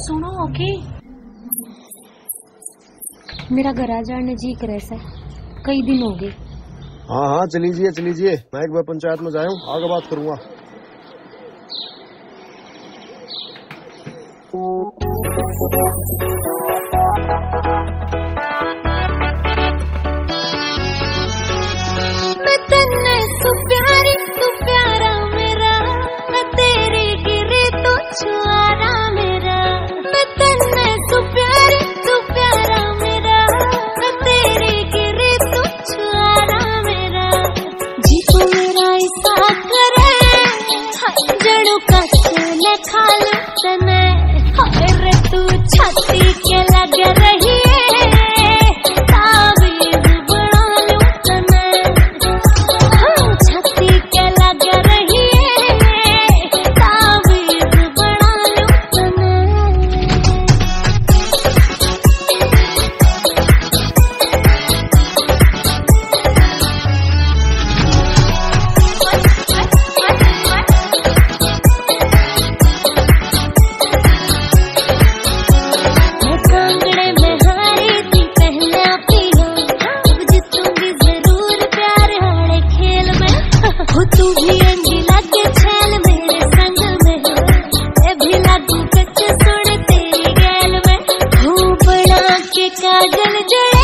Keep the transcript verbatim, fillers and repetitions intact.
सुनो ओके, मेरा घर आ जाने जी करे से कई दिन हो गए। हाँ हाँ चलीजिए चलीजिए, मैं एक बार पंचायत में जाऊँ, आगे बात करूँगा। मैं तन्ने तू प्यारी तू प्यारा मेरा, मैं तेरे गिरे तो छुआरा मेरा। मैं तन्ने तू प्यारी तू प्यारा मेरा, मैं तेरे गिरे तो छुआरा मेरा। जी तू मेरा ऐसा करे जड़ों का चले खाल तने, रे तू छाती के लग रही तू भी अंजिला के छैल मेरे संग में हो, मैं भी लागू कच्चे सुन तेरी गैल में, खूब बना के काजल जय